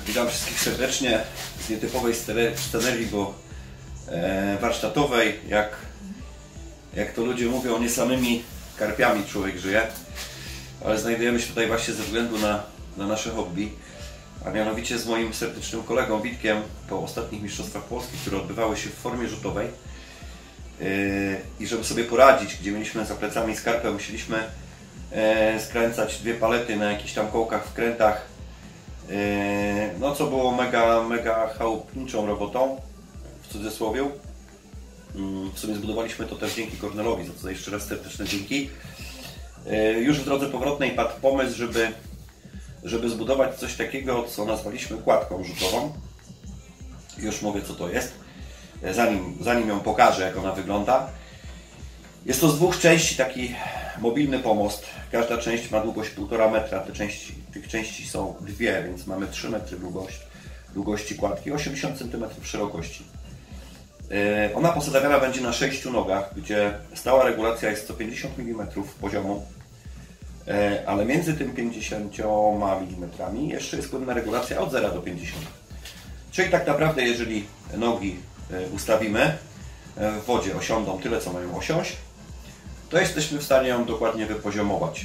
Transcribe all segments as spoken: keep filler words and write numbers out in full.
Witam wszystkich serdecznie z nietypowej scenerii, bo e, warsztatowej, jak, jak to ludzie mówią, nie samymi karpiami człowiek żyje, ale znajdujemy się tutaj właśnie ze względu na, na nasze hobby, a mianowicie z moim serdecznym kolegą Witkiem po ostatnich mistrzostwach Polski, które odbywały się w formie rzutowej. e, I żeby sobie poradzić, gdzie mieliśmy za plecami skarpę, musieliśmy e, skręcać dwie palety na jakichś tam kołkach, wkrętach. No co było mega, mega chałupniczą robotą, w cudzysłowie. W sumie zbudowaliśmy to też dzięki Kornelowi, za co jeszcze raz serdeczne dzięki. Już w drodze powrotnej padł pomysł, żeby, żeby zbudować coś takiego, co nazwaliśmy kładką rzutową. Już mówię, co to jest, zanim, zanim ją pokażę, jak ona wygląda. Jest to z dwóch części taki mobilny pomost. Każda część ma długość półtora metra. Te części, tych części są dwie, więc mamy trzy metry długość, długości kładki, osiemdziesiąt centymetrów szerokości. Yy, ona posadowiona będzie na sześciu nogach, gdzie stała regulacja jest sto pięćdziesiąt milimetrów poziomu, yy, ale między tym pięćdziesięcioma milimetrami jeszcze jest płynna regulacja od zera do pięćdziesięciu. Czyli tak naprawdę, jeżeli nogi yy, ustawimy w wodzie, osiądą tyle, co mają osiąść, to jesteśmy w stanie ją dokładnie wypoziomować.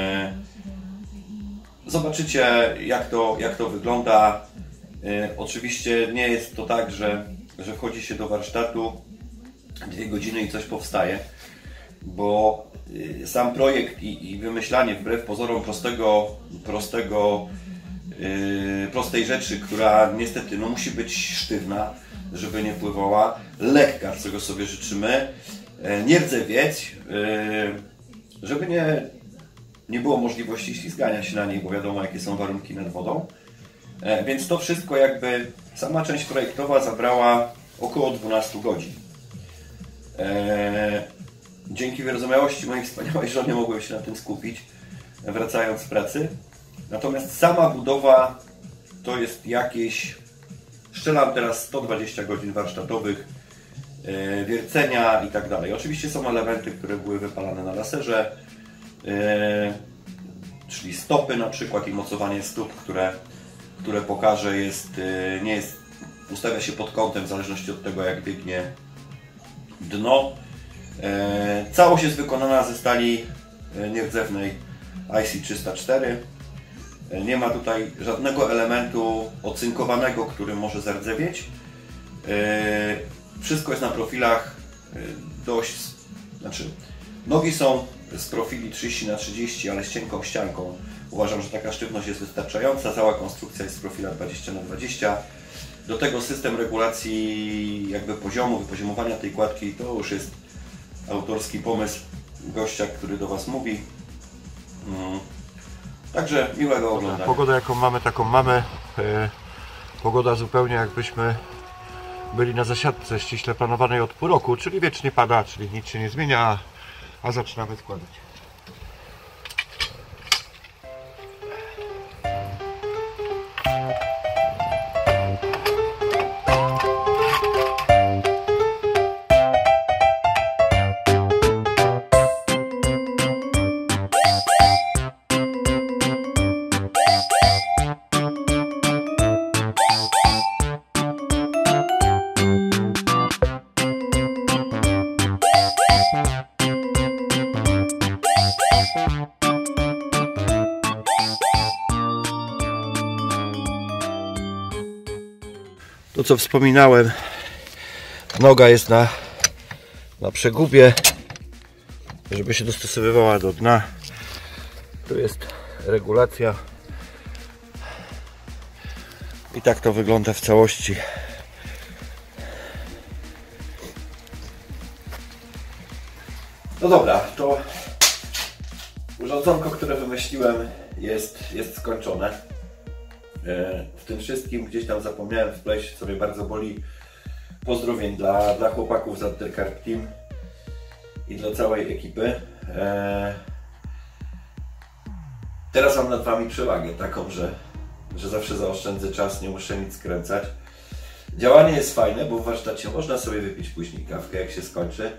Zobaczycie, jak to, jak to wygląda. Oczywiście nie jest to tak, że, że wchodzi się do warsztatu dwie godziny i coś powstaje, bo sam projekt i, i wymyślanie wbrew pozorom prostego, prostego, prostej rzeczy, która niestety no, musi być sztywna, żeby nie pływała, lekka, czego sobie życzymy, nie rdzewieć, żeby nie, nie było możliwości ślizgania się na niej, bo wiadomo, jakie są warunki nad wodą. Więc to wszystko jakby, sama część projektowa zabrała około dwunastu godzin. Dzięki wyrozumiałości mojej wspaniałej żonie mogłem się na tym skupić, wracając z pracy. Natomiast sama budowa to jest jakieś, strzelam teraz sto dwadzieścia godzin warsztatowych, yy, wiercenia i tak dalej. Oczywiście są elementy, które były wypalane na laserze, yy, czyli stopy na przykład i mocowanie stóp, które, które pokażę, jest, yy, nie jest, ustawia się pod kątem w zależności od tego, jak biegnie dno. Yy, całość jest wykonana ze stali nierdzewnej I C trzysta cztery. Nie ma tutaj żadnego elementu ocynkowanego, który może zardzewieć. Wszystko jest na profilach dość, znaczy nogi są z profili trzydzieści na trzydzieści, ale z cienką ścianką. Uważam, że taka sztywność jest wystarczająca. Cała konstrukcja jest z profila dwadzieścia na dwadzieścia. Do tego system regulacji jakby poziomu, wypoziomowania tej kładki, to już jest autorski pomysł gościa, który do Was mówi. Mm. Także miłego oglądania. Pogoda, jaką mamy, taką mamy. E, pogoda zupełnie jakbyśmy byli na zasiadce ściśle planowanej od pół roku, czyli wiecznie pada, czyli nic się nie zmienia, a zaczynamy składać. To, co wspominałem, noga jest na, na przegubie, żeby się dostosowywała do dna. Tu jest regulacja i tak to wygląda w całości. No dobra, to urządzonko, które wymyśliłem, jest, jest skończone. W tym wszystkim gdzieś tam zapomniałem wpleść, co mnie bardzo boli, pozdrowień dla, dla chłopaków z Undercarp Team i dla całej ekipy. Teraz mam nad Wami przewagę taką, że, że zawsze zaoszczędzę czas, nie muszę nic skręcać. Działanie jest fajne, bo w warsztacie można sobie wypić później kawkę, jak się skończy.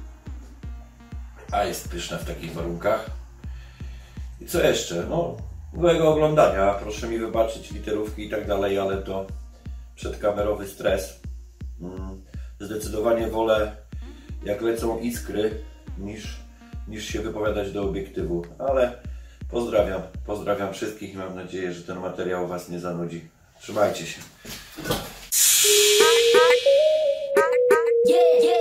A jest pyszna w takich warunkach. I co jeszcze? No, miłego oglądania. Proszę mi wybaczyć literówki i tak dalej, ale to przedkamerowy stres. Zdecydowanie wolę, jak lecą iskry, niż, niż się wypowiadać do obiektywu. Ale pozdrawiam, pozdrawiam wszystkich i mam nadzieję, że ten materiał Was nie zanudzi. Trzymajcie się. Yeah, yeah.